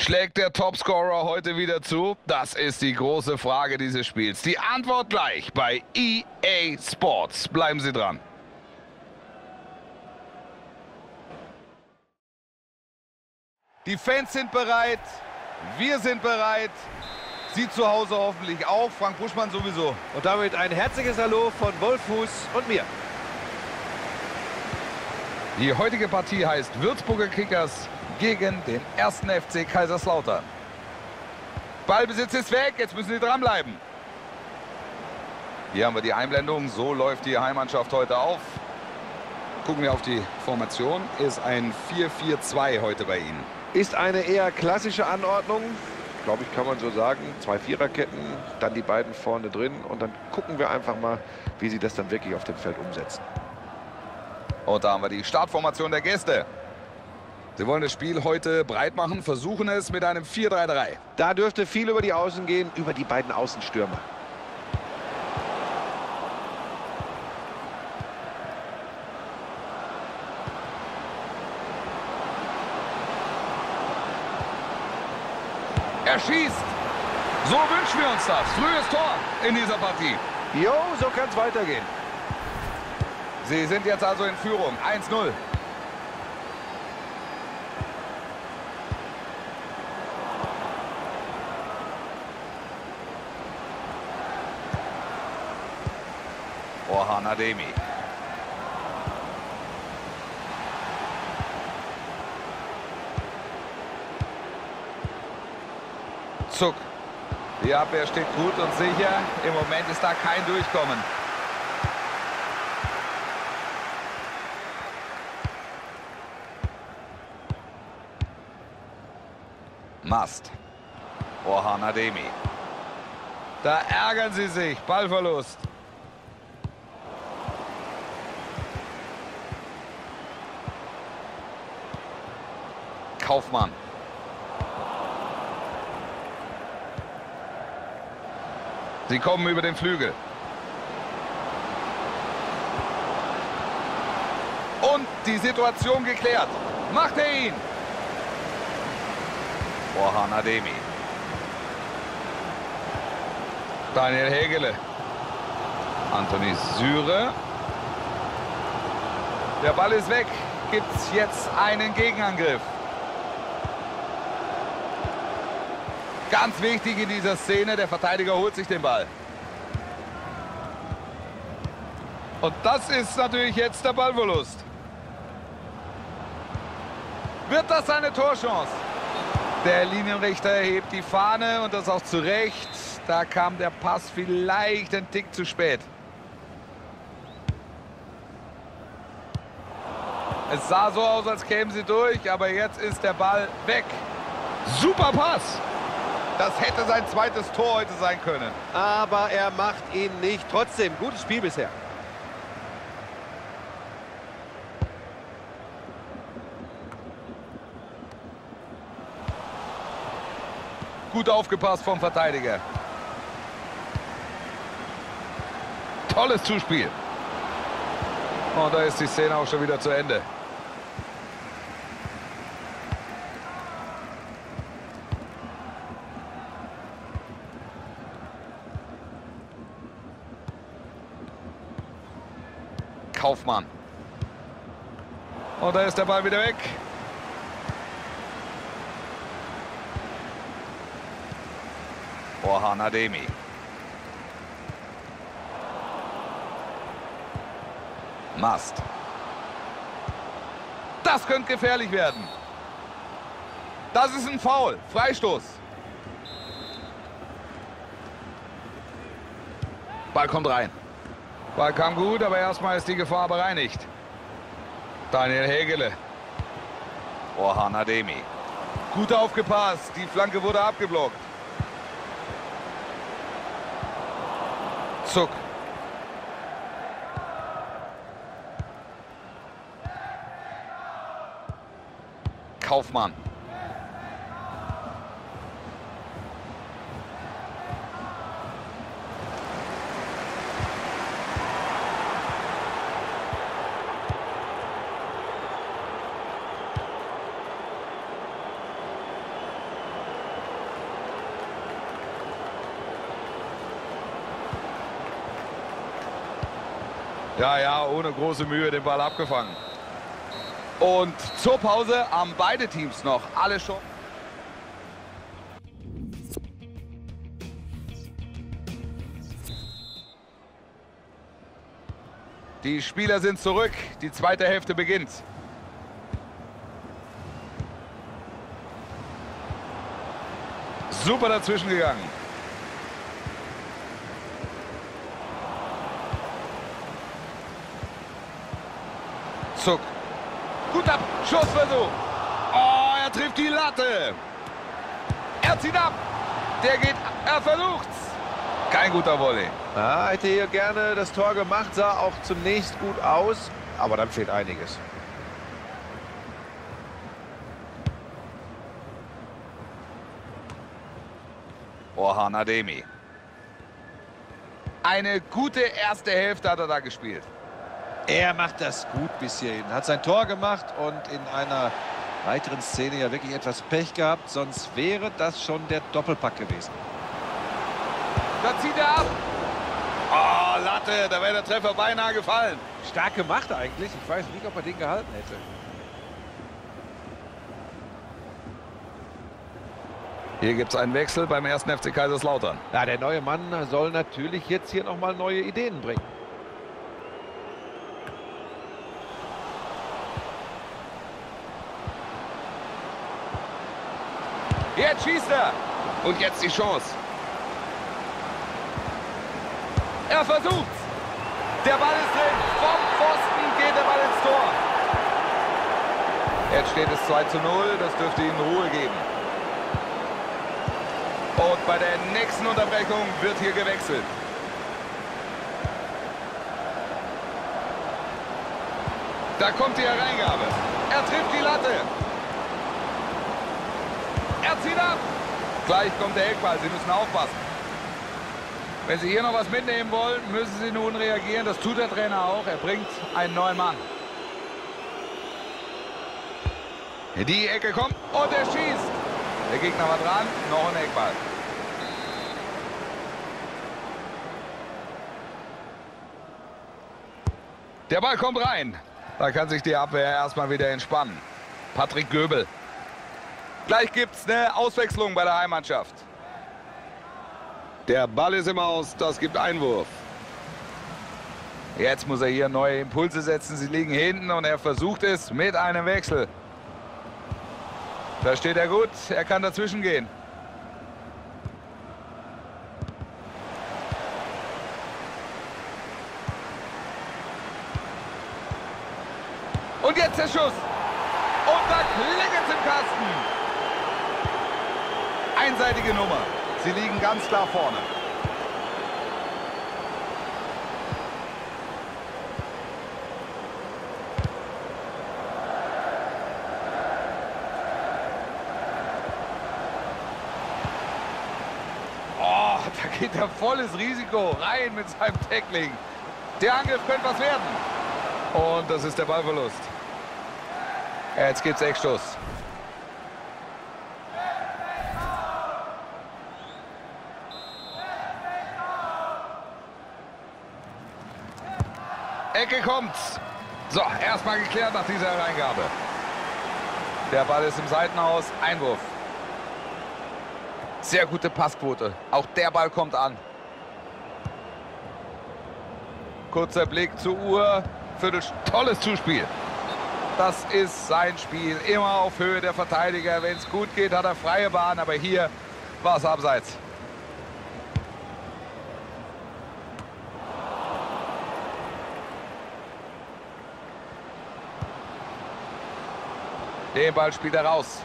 Schlägt der Topscorer heute wieder zu? Das ist die große Frage dieses Spiels. Die Antwort gleich bei EA Sports. Bleiben Sie dran. Die Fans sind bereit, wir sind bereit, Sie zu Hause hoffentlich auch, Frank Buschmann sowieso. Und damit ein herzliches Hallo von Wolf Fuß und mir. Die heutige Partie heißt Würzburger Kickers gegen den 1. FC Kaiserslautern. Ballbesitz ist weg, jetzt müssen Sie dranbleiben. Hier haben wir die Einblendung, so läuft die Heimmannschaft heute auf. Gucken wir auf die Formation, ist ein 4-4-2 heute bei Ihnen. Ist eine eher klassische Anordnung, glaube ich, kann man so sagen. 2 Viererketten, dann die beiden vorne drin und dann gucken wir einfach mal, wie sie das dann wirklich auf dem Feld umsetzen. Und da haben wir die Startformation der Gäste. Sie wollen das Spiel heute breit machen, versuchen es mit einem 4-3-3. Da dürfte viel über die Außen gehen, über die beiden Außenstürmer. Er schießt. So wünschen wir uns das. Frühes Tor in dieser Partie. Jo, so kann es weitergehen. Sie sind jetzt also in Führung. 1-0. Orhan Ademi. Zuck. Die Abwehr steht gut und sicher. Im Moment ist da kein Durchkommen. Mast. Orhan Ademi. Da ärgern sie sich. Ballverlust. Kaufmann. Sie kommen über den Flügel. Und die Situation geklärt. Macht er ihn. Orhan Ademi. Daniel Hegele. Anthony Süre. Der Ball ist weg. Gibt es jetzt einen Gegenangriff. Ganz wichtig in dieser Szene, der Verteidiger holt sich den Ball. Und das ist natürlich jetzt der Ballverlust. Wird das eine Torchance? Der Linienrichter hebt die Fahne und das auch zu Recht. Da kam der Pass vielleicht ein Tick zu spät. Es sah so aus, als kämen sie durch, aber jetzt ist der Ball weg. Super Pass! Das hätte sein zweites Tor heute sein können. Aber er macht ihn nicht. Trotzdem, gutes Spiel bisher. Gut aufgepasst vom Verteidiger. Tolles Zuspiel. Und da ist die Szene auch schon wieder zu Ende. Kaufmann. Und da ist der Ball wieder weg. Orhan Ademi. Mast. Das könnte gefährlich werden. Das ist ein Foul. Freistoß. Ball kommt rein. Ball kam gut, aber erstmal ist die Gefahr bereinigt. Daniel Hegele. Orhan Ademi. Gut aufgepasst. Die Flanke wurde abgeblockt. Zuck. Kaufmann. Ja, ohne große Mühe den Ball abgefangen. Und zur Pause haben beide Teams noch alle schon. Die Spieler sind zurück. Die zweite Hälfte beginnt. Super dazwischen gegangen. Zuck. Guter Schussversuch. Oh, er trifft die Latte. Er zieht ab. Der geht, er versucht's. Kein guter Volley. Ja, hätte hier gerne das Tor gemacht, sah auch zunächst gut aus, aber dann fehlt einiges. Orhan Ademi. Eine gute erste Hälfte hat er da gespielt. Er macht das gut bis hierhin. Hat sein Tor gemacht und in einer weiteren Szene ja wirklich etwas Pech gehabt. Sonst wäre das schon der Doppelpack gewesen. Da zieht er ab. Oh, Latte, da wäre der Treffer beinahe gefallen. Stark gemacht eigentlich. Ich weiß nicht, ob er den gehalten hätte. Hier gibt es einen Wechsel beim 1. FC Kaiserslautern. Ja, der neue Mann soll natürlich jetzt hier nochmal neue Ideen bringen. Jetzt schießt er. Und jetzt die Chance. Er versucht's. Der Ball ist drin. Vom Pfosten geht der Ball ins Tor. Jetzt steht es 2:0. Das dürfte ihm Ruhe geben. Und bei der nächsten Unterbrechung wird hier gewechselt. Da kommt die Hereingabe. Er trifft die Latte. Er zieht ab. Gleich kommt der Eckball. Sie müssen aufpassen. Wenn Sie hier noch was mitnehmen wollen, müssen Sie nun reagieren. Das tut der Trainer auch. Er bringt einen neuen Mann. Die Ecke kommt und er schießt. Der Gegner war dran. Noch ein Eckball. Der Ball kommt rein. Da kann sich die Abwehr erstmal wieder entspannen. Patrick Göbel. Gleich gibt es eine Auswechslung bei der Heimmannschaft. Der Ball ist im Aus, das gibt Einwurf. Jetzt muss er hier neue Impulse setzen. Sie liegen hinten und er versucht es mit einem Wechsel. Da steht er gut, er kann dazwischen gehen. Und jetzt der Schuss. Und da klingelt es im Kasten. Einseitige Nummer. Sie liegen ganz klar vorne. Oh, da geht er volles Risiko rein mit seinem Tackling. Der Angriff könnte was werden. Und das ist der Ballverlust. Jetzt gibt es Eckstoß. Ecke kommt. So, erstmal geklärt nach dieser Hereingabe. Der Ball ist im Seitenhaus. Einwurf. Sehr gute Passquote. Auch der Ball kommt an. Kurzer Blick zur Uhr. Tolles Zuspiel. Das ist sein Spiel. Immer auf Höhe der Verteidiger. Wenn es gut geht, hat er freie Bahn. Aber hier war es abseits. Den Ball spielt er raus.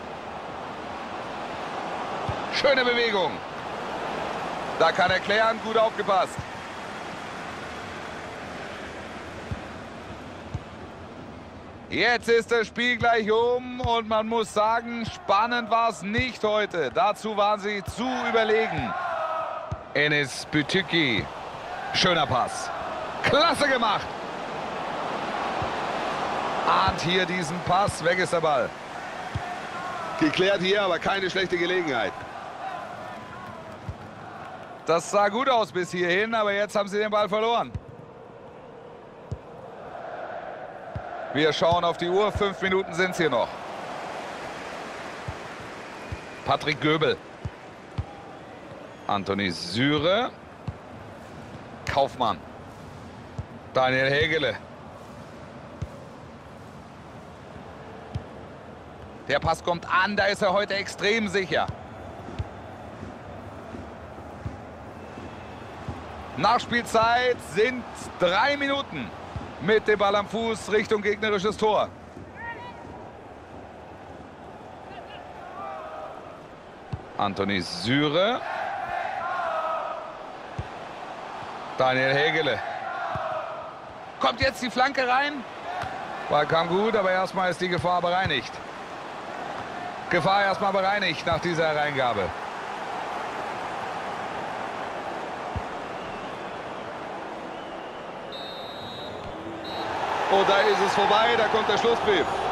Schöne Bewegung. Da kann er klären. Gut aufgepasst. Jetzt ist das Spiel gleich um und man muss sagen, spannend war es nicht heute. Dazu waren sie zu überlegen. Enis Bütüki. Schöner Pass. Klasse gemacht. Ahnt hier diesen Pass. Weg ist der Ball. Geklärt hier, aber keine schlechte Gelegenheit. Das sah gut aus bis hierhin, aber jetzt haben sie den Ball verloren. Wir schauen auf die Uhr. 5 Minuten sind es hier noch. Patrick Göbel. Anthony Süre. Kaufmann. Daniel Hegele. Der Pass kommt an, da ist er heute extrem sicher. Nachspielzeit sind 3 Minuten. Mit dem Ball am Fuß Richtung gegnerisches Tor. Anthony Süre. Daniel Hegele. Kommt jetzt die Flanke rein. Ball kam gut, aber erstmal ist die Gefahr bereinigt. Gefahr erstmal bereinigt nach dieser Hereingabe. Und da ist es vorbei, da kommt der Schlusspfiff.